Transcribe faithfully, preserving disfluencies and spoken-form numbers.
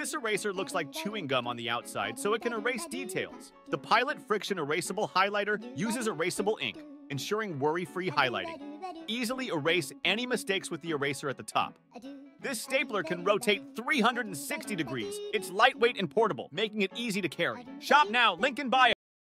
This eraser looks like chewing gum on the outside, so it can erase details. The Pilot Friction Erasable Highlighter uses erasable ink, ensuring worry-free highlighting. Easily erase any mistakes with the eraser at the top. This stapler can rotate three hundred sixty degrees. It's lightweight and portable, making it easy to carry. Shop now, link in bio.